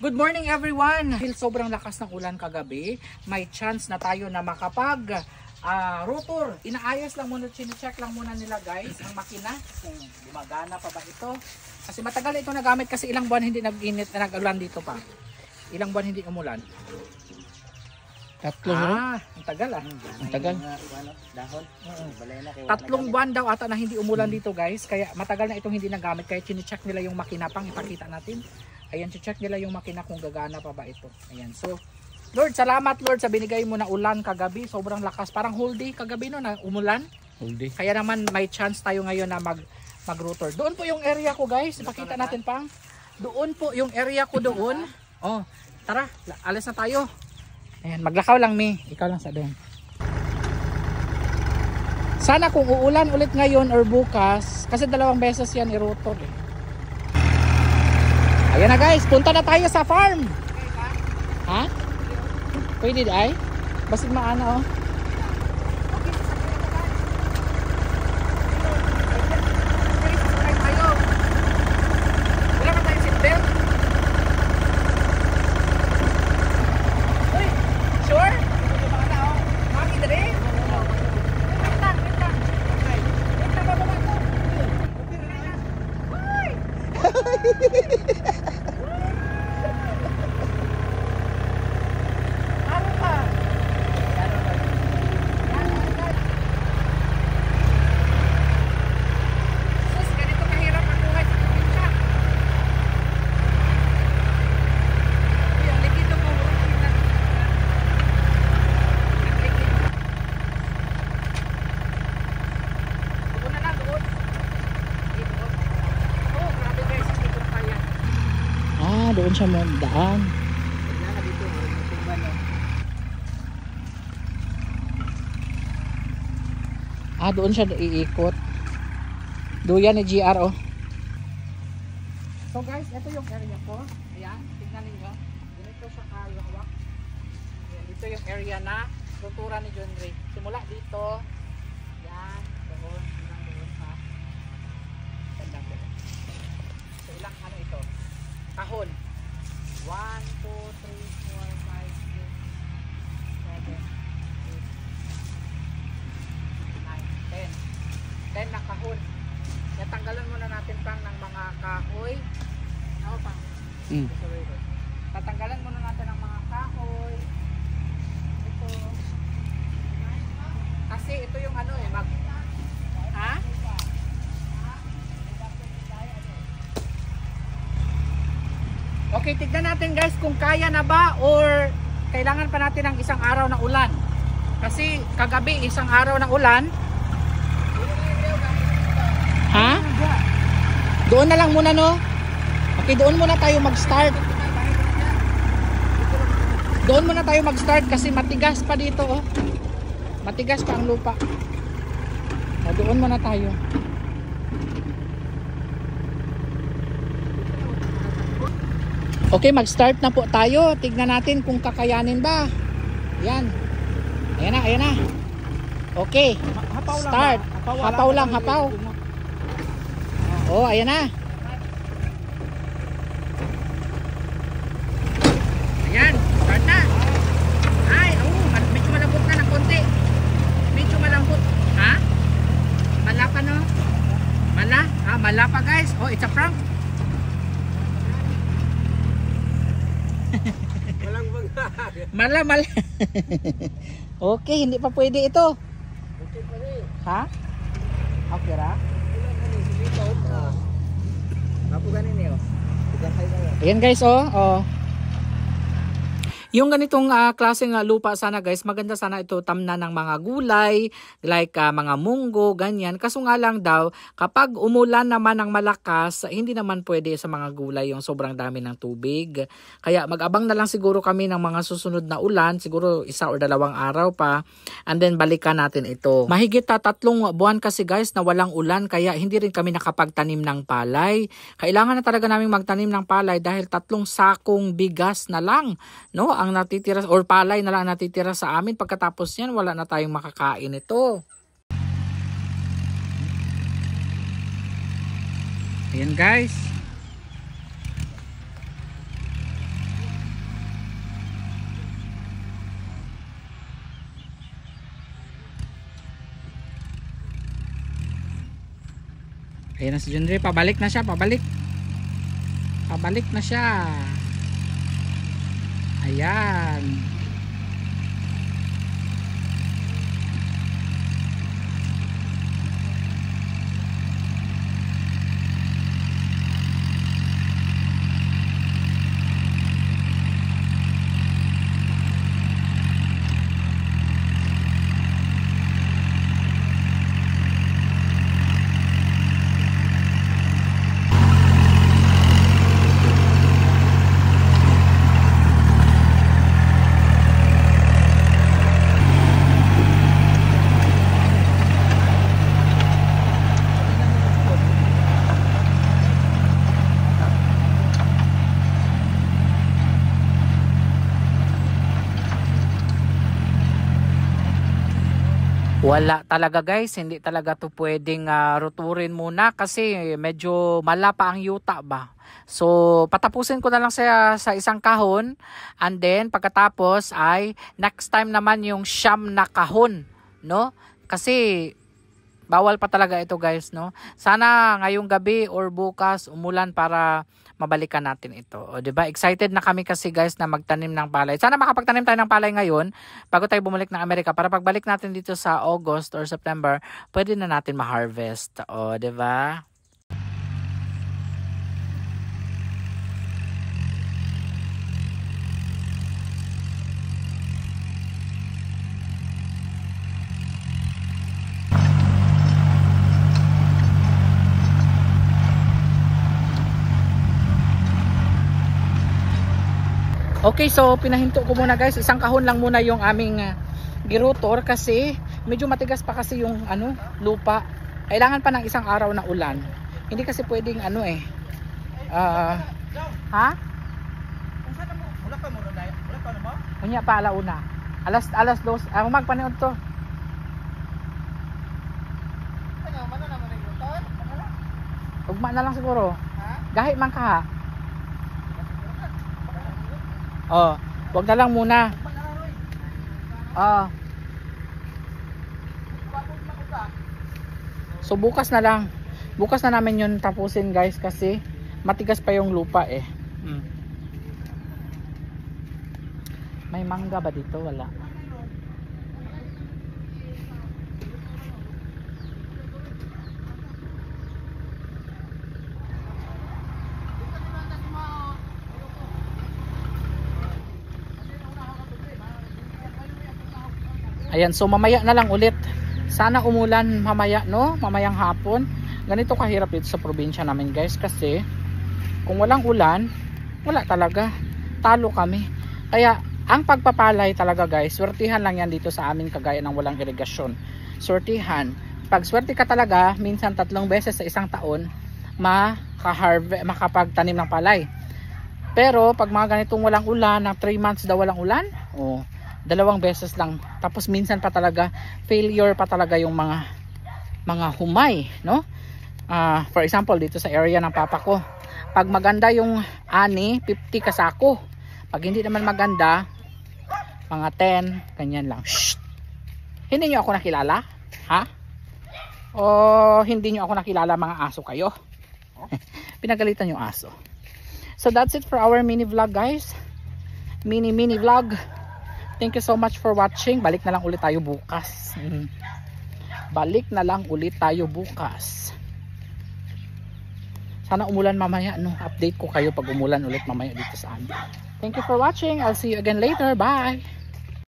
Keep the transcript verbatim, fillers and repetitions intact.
Good morning everyone! Dahil sobrang lakas ng ulan kagabi, may chance na tayo na makapag uh, rotor. Inaayos lang muna, chine-check lang muna nila guys ang makina kung gumagana pa ba ito. Kasi matagal ito nagamit kasi ilang buwan hindi nag-init na nag-ulan dito pa. Ilang buwan hindi umulan. Tatlo ah, ang tagal ah. Ang tagal. Dahon. Tatlong buwan daw ata na hindi umulan dito guys. Kaya matagal na itong hindi nagamit. Kaya chine-check nila yung makina pang ipakita natin. Ayan, check nila yung makina kung gagana pa ba ito. Ayan, so Lord, salamat Lord sa binigay mo na ulan kagabi. Sobrang lakas. Parang whole day kagabi no na umulan. Whole day. Kaya naman may chance tayo ngayon na mag mag-rotor. Doon po yung area ko guys. Ipakita natin pang. Doon po yung area ko doon. Oh, tara, alis na tayo. Ayan, maglakaw lang mi. Ikaw lang sa doon. Sana kung uulan ulit ngayon or bukas, kasi dalawang beses yan i-rotor eh. Ayan na guys, punta na tayo sa farm. Ha? Pwede ay? Basig maana oh. Doon siya mo daan. Ah, doon siya iikot. Doon ni G R oh. So guys, ito yung area ko. Ayan, tignan niyo. Ganito siya kalawak. Ayan, ito yung area na tutura ni John Ray. Simula dito. Ayan, doon, hanggang doon sa bandang doon. So ilang ano ito? Kahon. one, two, three, four, five, six, seven, eight, nine, ten. ten na kahon. Natanggalan muna natin pang ng mga kahoy. Ano pang? Mm. Tatanggalan muna natin ng mga kahoy. Ito. Kasi ito yung ano eh, mag... Ha? Okay, tignan natin guys kung kaya na ba or kailangan pa natin ng isang araw na ulan. Kasi kagabi isang araw ng ulan. Ha? Doon na lang muna no? Okay, doon muna tayo mag-start. Doon muna tayo mag-start kasi matigas pa dito oh. Matigas pa ang lupa. O, doon muna tayo. Okay, mag-start na po tayo. Tignan natin kung kakayanin ba. Ayan. Ayan na, ayan na. Okay. Start. Hapaw lang, hapaw. Oh, ayan na. Ayan, start na. Ay, oh, medyo malambot na ng konti. Medyo malambot. Ha? Mala pa no? Mala? Ah, mala pa guys. Oh, it's a prank. Mala, mala. Okay, hindi pa pwede ito. Okay pa rin. Ha? Okay ra? Apo ganin niyo. Ayan guys, oh. Oh. Yung ganitong uh, klaseng uh, lupa sana guys, maganda sana ito tamna ng mga gulay, like uh, mga munggo, ganyan. Kaso nga lang daw, kapag umulan naman ng malakas, hindi naman pwede sa mga gulay yung sobrang dami ng tubig. Kaya mag-abang na lang siguro kami ng mga susunod na ulan, siguro isa o dalawang araw pa, and then balikan natin ito. Mahigit uh, tatlong buwan kasi guys na walang ulan, kaya hindi rin kami nakapagtanim ng palay. Kailangan na talaga namin magtanim ng palay dahil tatlong sakong bigas na lang, no? Ang natitira or palay na lang natitira sa amin. Pagkatapos yan, wala na tayong makakain ito. Ayan guys. Ayan na si Junri, pabalik na siya, pabalik. Pabalik na siya. Ayan. Wala talaga guys, hindi talaga to pwedeng uh, ruturin muna kasi medyo malapa ang yuta ba. So patapusin ko na lang sa, sa isang kahon, and then pagkatapos ay next time naman yung siyam na kahon, no? Kasi bawal pa talaga ito guys, no? Sana ngayong gabi or bukas umulan para mabalikan natin ito. O, diba? Excited na kami kasi guys na magtanim ng palay. Sana makapagtanim tayo ng palay ngayon bago tayo bumalik ng Amerika para pagbalik natin dito sa August or September, pwede na natin ma-harvest. O, diba? Okay, so pinahinto ko muna guys. Isang kahon lang muna yung aming uh, girotor kasi medyo matigas pa kasi yung ano, lupa. Kailangan pa ng isang araw na ulan. Hindi kasi pwedeng ano eh. Uh, ha? Wala pa mo ronday. Wala pa mo? Unya pa alauna. Alas alas dos. Ah, magpaniod to. Ano man na mo girotor? Ugma na lang siguro. Ha? Gahi man ka ha. Oh, wag na lang muna. Ah. So bukas na lang. Bukas na namin 'yun tapusin, guys, kasi matigas pa yung lupa eh. Hmm. May mangga ba dito? Wala. Ayan, so mamaya na lang ulit. Sana umulan mamaya, no? Mamayang hapon. Ganito kahirap dito sa probinsya namin, guys, kasi kung walang ulan, wala talaga. Talo kami. Kaya ang pagpapalay talaga, guys, swertihan lang yan dito sa amin kagaya ng walang irigasyon. Swertihan. Pag swerte ka talaga, minsan tatlong beses sa isang taon, makaharve, makapagtanim ng palay. Pero pag mga ganitong walang ulan, na three months daw walang ulan, oh, dalawang beses lang. Tapos minsan pa talaga failure pa talaga yung mga mga humay, no? Uh, for example, dito sa area ng papa ko, pag maganda yung ani, fifty kasako. Pag hindi naman maganda, mga ten, ganyan lang. Shh! Hindi nyo ako nakilala? Ha? O hindi nyo ako nakilala, mga aso kayo? Pinagalitan yung aso. So that's it for our mini vlog, guys. Mini mini vlog. Thank you so much for watching. Balik na lang ulit tayo bukas. Mm. Balik na lang ulit tayo bukas. Sana umulan mamaya, no? Update ko kayo pag umulan ulit mamaya dito sa amin. Thank you for watching. I'll see you again later. Bye!